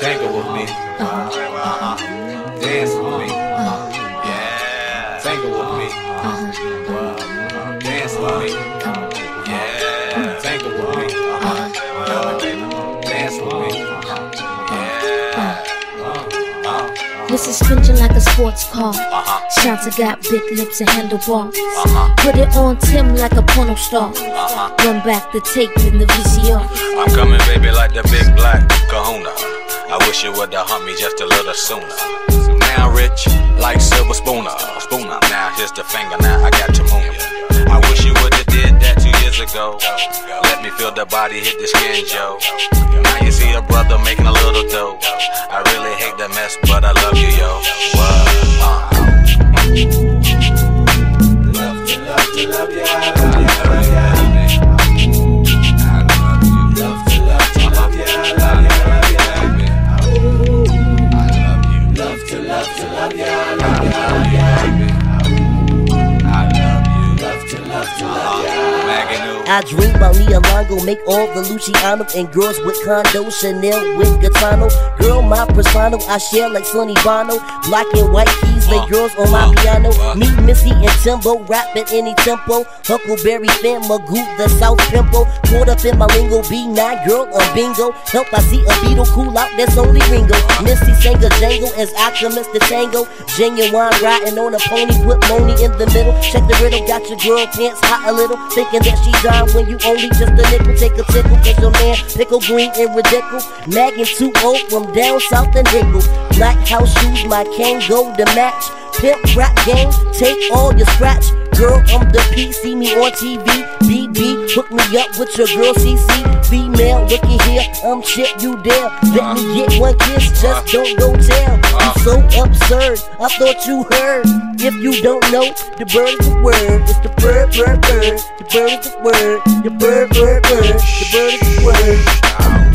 Tango with me. Dance with me. Yeah. Tango with me. Dance with me. Yeah. Tango with me. Dance with me. This is stringent like a sports car. Shots got big lips and handlebars. Put it on Tim like a porno star. Run back the tape in the VCR. I'm coming, baby, like the big black kahuna. I wish you would've humped me just a little sooner. Now rich, like Silver Spooner. Now here's the finger, now I got to move ya. I wish you would've did that 2 years ago. Let me feel the body hit the skin, Joe. Now you see a brother making a little dough. I really hate the mess, but I love you, yo. Love you, I love you, I love you. I dream about Nia Longo, make all the Luciano and girls with condo, Chanel with Gaetano. Girl, my persona, I share like Sonny Bono. Black and white keys, lay girls on my piano. Me, Missy, and Timbo, rap at any tempo. Huckleberry fan, Magoo, the South Pimple. Caught up in my lingo, B9, girl, on bingo. Help, I see a beetle cool out, that's only Ringo. Missy sang a jangle as I commence the tango. Genuine riding on a pony, put Moni in the middle. Check the riddle, got your girl pants hot a little. Thinking that she dying when you only just a nickel. Take a tickle, cause your man pickle green and ridiculous. Nagging 2-0 from down south and Hickle. Black house shoes, my Kango to match. Pimp rap game, take all your scratch. Girl, I'm the P, see me on TV. BB, hook me up with your girl CC. Female, looky here, I'm Chip, you there. Let me get one kiss, just don't go tell. You so absurd, I thought you heard. If you don't know, the bird is the word. It's the bird, bird, bird. The bird is the word. The bird, bird, bird. The bird is the word.